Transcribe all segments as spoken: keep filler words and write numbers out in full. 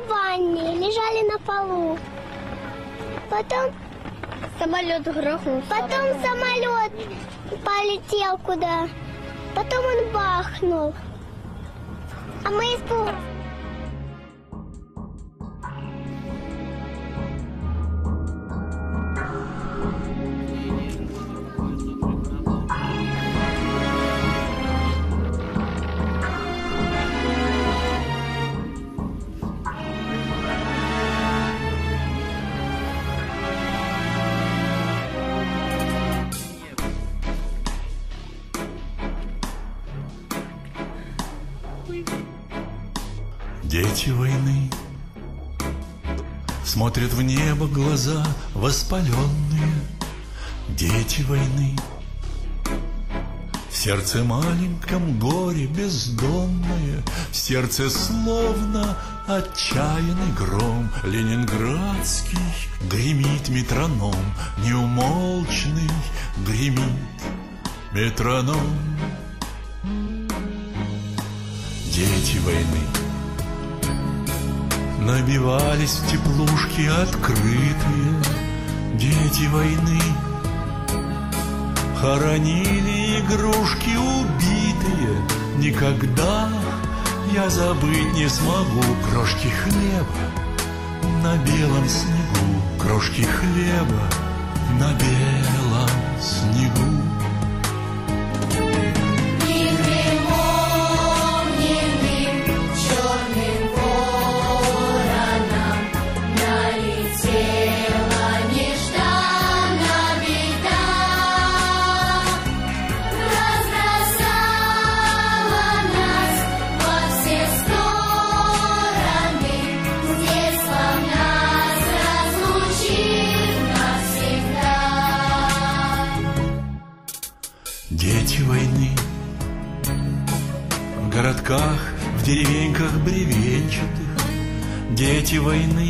в ванне, лежали на полу. Потом самолет грохнулся. Потом самолет полетел куда. Потом он бахнул. А мы испугались. Дети войны смотрят в небо глаза воспаленные. Дети войны в сердце маленьком горе бездонное, в сердце словно отчаянный гром ленинградский гремит метроном, неумолчный гремит метроном. Дети войны набивались в теплушки открытые. Дети войны хоронили игрушки убитые. Никогда я забыть не смогу крошки хлеба на белом снегу, крошки хлеба на белом снегу. Дети войны в городках, в деревеньках бревенчатых. Дети войны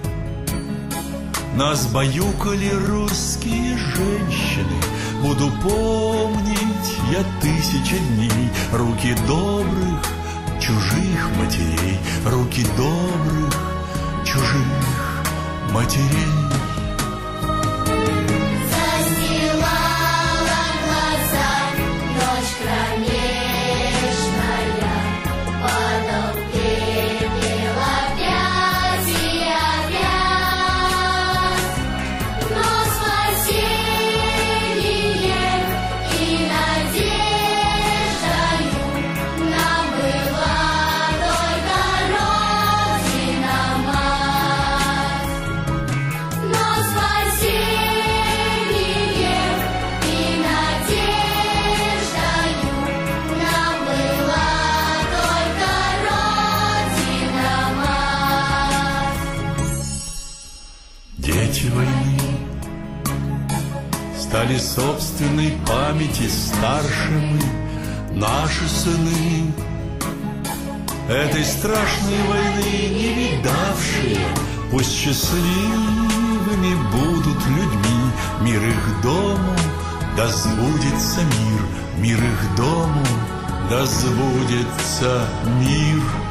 нас баюкали русские женщины. Буду помнить я тысячи дней руки добрых чужих матерей, руки добрых чужих матерей. Дети войны стали собственной памяти старшими наши сыны. Этой страшной войны не видавшие, пусть счастливыми будут людьми. Мир их дому, да сбудется мир, мир их дому, да сбудется мир.